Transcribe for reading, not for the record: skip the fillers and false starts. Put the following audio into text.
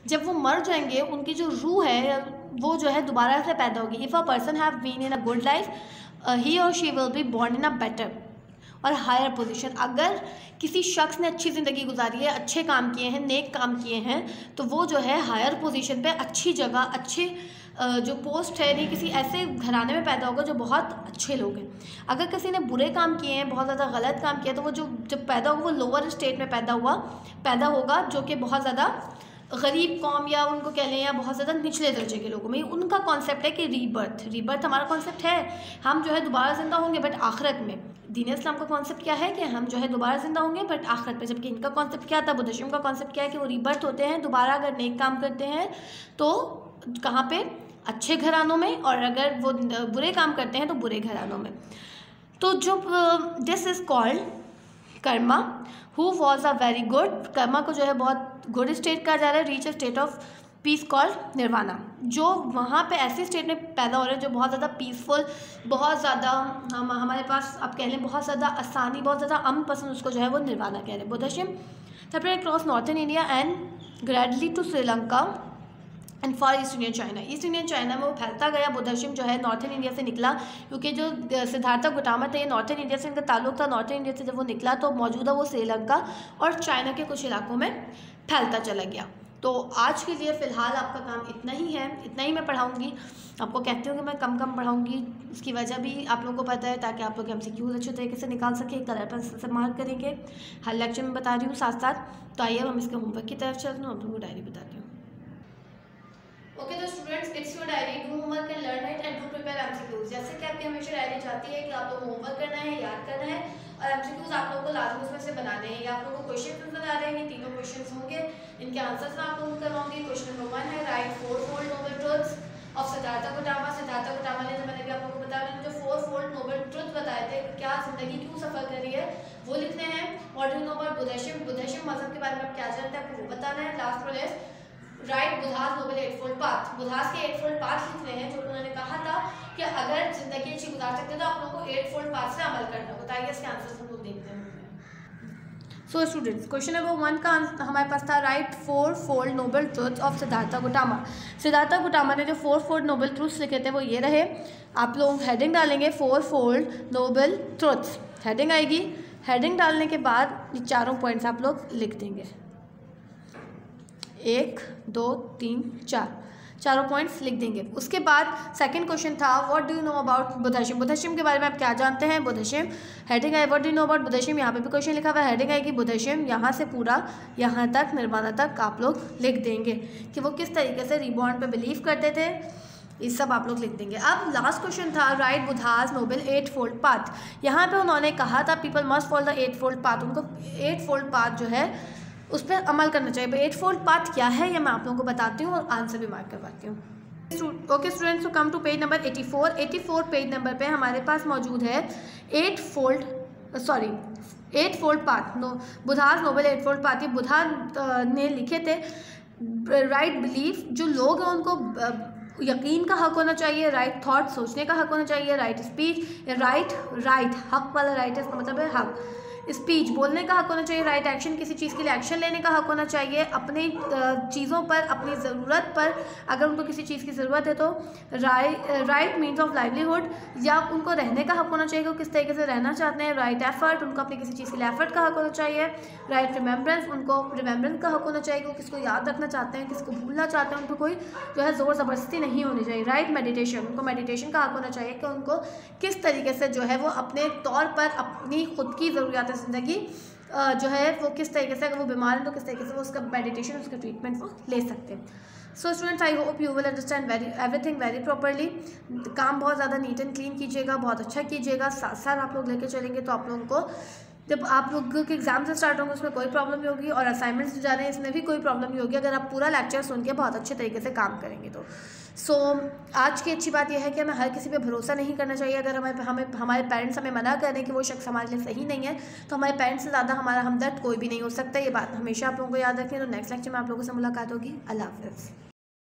जब वो मर जाएंगे उनकी जो रूह है वो जो है दोबारा से पैदा होगी। If a person have been in a good life he or she will be born in a better or higher position. अगर किसी शख्स ने अच्छी ज़िंदगी गुजारी है, अच्छे काम किए हैं, नेक काम किए हैं, तो वो जो है हायर पोजीशन पे, अच्छी जगह, अच्छे जो पोस्ट है, नहीं किसी ऐसे घराने में पैदा होगा जो बहुत अच्छे लोग हैं। अगर किसी ने बुरे काम किए हैं, बहुत ज़्यादा गलत काम किया, तो वो जो जब पैदा होगा वो लोअर स्टेट में पैदा होगा जो कि बहुत ज़्यादा गरीब कौम या उनको कह लें या बहुत ज़्यादा निचले दर्जे के लोगों में। उनका कॉन्सेप्ट है कि रीबर्थ हमारा कॉन्सेप्ट है, हम जो है दोबारा ज़िंदा होंगे बट आखिरत में। दीन इस्लाम का कॉन्सेप्ट क्या है कि हम जो है दोबारा ज़िंदा होंगे बट आखिरत में, जबकि इनका कॉन्सेप्ट क्या था, बुद्धिज़्म का कॉन्सेप्ट क्या है कि वो रीबर्थ होते हैं दोबारा। अगर नेक काम करते हैं तो कहाँ पे, अच्छे घरानों में, और अगर वो बुरे काम करते हैं तो बुरे घरानों में। तो जो this is called karma who was a very good. Karma को जो है बहुत गुड स्टेट कहा जा रहा है। Reach a state of peace called nirvana, जो वहाँ पे ऐसी स्टेट में पैदा हो रहे हैं जो बहुत ज़्यादा पीसफुल, बहुत ज़्यादा हमारे पास आप कह लें बहुत ज़्यादा आसानी, बहुत ज़्यादा अमन पसंद, उसको जो है वो निर्वाणा कह रहे हैं। Buddhism separate cross northern India and gradually to Sri Lanka and for east Indian China. East Indian China में वो फैलता गया। बुद्धिज़्म जो है नॉर्थन इंडिया से निकला, क्योंकि जो सिद्धार्थ गौतम थे ये नॉर्थन इंडिया से इनका ताल्लुक था। नॉर्थन इंडिया से जब वो निकला तो मौजूदा वो श्रीलंका और चाइना के कुछ इलाकों में फैलता चला गया। तो आज के लिए फ़िलहाल आपका काम इतना ही है, इतना ही मैं पढ़ाऊँगी। आपको कहती हूँ कि मैं कम पढ़ाऊँगी, इसकी वजह भी आप लोगों को पता है, ताकि आप लोग MCQs अच्छे तरीके से निकाल सकें। कलर पेंसिल से मार्क करेंगे, हर लेक्चर में बता रही हूँ साथ साथ। तो आइए हम इसके होमवर्क की तरफ चलते हैं। आप लोगों को डायरी बताती हूँ। ओके तो students, it's your diary, do homework and learn it and do prepare MCQs। जैसे कि आपकी हमेशा डायरी चाहती है कि आप लोग होमवर्क करना है, याद करना है, और MCQs आप लोगों को लाजमी उसमें से बनाने हैं। या आप लोगों को क्वेश्चन नजर आ रहे हैं, तीनों क्वेश्चन होंगे, इनके आंसर्स मैं आप लोगों को करवाऊंगी। क्वेश्चन नंबर 1 है right 4 fold noble truths of Siddhartha Gautam. Siddhartha Gautam ने, मैंने भी आप लोगों को बताया, मैंने जो 4 फोल्ड नोबल ट्रुथ बताए थे, क्या जिंदगी क्यों सफर कर रही है, वो लिखने हैं। और do know about Buddhism, Buddhism मजहब के बारे में आप क्या जानते हैं, आपको वो बताना है। Last one is right Buddha's noble 8-fold path. Buddha's के 8-fold पाथ लिख रहे हैं, जो उन्होंने कहा था कि अगर जिंदगी अच्छी गुजार सकते हैं तो आप लोगों को 8-fold पाथ से अमल करना होता है। इसके आंसर हम लोग देखते हैं। सो स्टूडेंट्स, क्वेश्चन नंबर 1 का हमारे पास था right 4 fold noble truths of Siddhartha Gautam. Siddhartha Gautam ने जो 4 फोल्ड नोबल ट्रुथ्स लिखे थे वो ये रहे। आप लोग हेडिंग डालेंगे 4 फोल्ड नोबल ट्रुथ्स, हेडिंग आएगी। हेडिंग डालने के बाद ये चारों पॉइंट्स आप लोग लिख देंगे, 1 2 3 4, चारों पॉइंट्स लिख देंगे। उसके बाद सेकंड क्वेश्चन था what do you know about Buddhism. Buddhism के बारे में आप क्या जानते हैं। बुद्धिज़्म हेडिंग है what do you know about Buddhism, यहाँ पे भी क्वेश्चन लिखा हुआ है, हेडिंग आएगी बुद्धिज़्म, यहाँ से पूरा यहाँ तक निर्वाणा तक आप लोग लिख देंगे कि वो किस तरीके से रिबॉर्न पे बिलीव करते थे, ये सब आप लोग लिख देंगे। अब लास्ट क्वेश्चन था right Buddha's noble 8-fold path. यहाँ पे उन्होंने कहा था people must follow the 8-fold path, उनको 8-fold पाथ जो है उस पर अमल करना चाहिए। 8-fold पाथ क्या है ये मैं आप लोगों को बताती हूँ और आंसर भी मार्क करवाती हूँ। ओके स्टूडेंट्स, तो come to page number 84 page number पे हमारे पास मौजूद है 8-fold path. बुधास noble 8-fold path, ये बुधा ने लिखे थे। राइट बिलीफ, जो लोग हैं उनको यकीन का हक होना चाहिए, राइट थॉट सोचने का हक होना चाहिए, राइट स्पीच, राइट हक वाला राइट इसका मतलब है हक, स्पीच बोलने का हक होना चाहिए, राइट एक्शन किसी चीज़ के लिए एक्शन लेने का हक होना चाहिए, अपनी चीज़ों पर अपनी ज़रूरत पर अगर उनको किसी चीज़ की ज़रूरत है तो राइट मीन्स ऑफ लाइवलीहुड, या उनको रहने का हक होना चाहिए कि वो किस तरीके से रहना चाहते हैं, राइट एफर्ट, उनको अपनी किसी चीज़ के लिए एफर्ट का हक होना चाहिए, राइट रिमेम्बरेंस, उनको रिमेम्बरेंस का हक होना चाहिए कि वो किसको याद रखना चाहते हैं, किसको भूलना चाहते हैं, उनको कोई जो है ज़ोर ज़बरदस्ती नहीं होनी चाहिए, राइट मेडिटेशन, उनको मेडिटेशन का हक होना चाहिए कि उनको किस तरीके से जो है वो अपने तौर पर अपनी खुद की ज़रूरियात ज़िंदगी जो है वो किस तरीके से, अगर वो बीमार है तो किस तरीके से वो उसका मेडिटेशन उसका ट्रीटमेंट वो ले सकते हैं। So students, I hope you will understand everything very properly. काम बहुत ज़्यादा नीट एंड क्लीन कीजिएगा, बहुत अच्छा कीजिएगा, साथ साथ आप लोग लेके चलेंगे तो आप लोगों को जब आप लोगों के एग्जाम से स्टार्ट होंगे उसमें कोई प्रॉब्लम नहीं होगी, और असाइनमेंट्स जा रहे हैं इसमें भी कोई प्रॉब्लम नहीं होगी अगर आप पूरा लेक्चर सुन के बहुत अच्छे तरीके से काम करेंगे तो। सो आज की अच्छी बात यह है कि हमें हर किसी पे भरोसा नहीं करना चाहिए। अगर हमारे पेरेंट्स हमें मना करें कि वो शख्स हमारे लिए सही नहीं है तो हमारे पेरेंट्स से ज़्यादा हमारा हमदर्द कोई भी नहीं हो सकता। ये बात हमेशा आप लोगों को याद रखें। तो नेक्स्ट लेक्चर में आप लोगों से मुलाकात होगी। अल्लाह हाफ़िज़।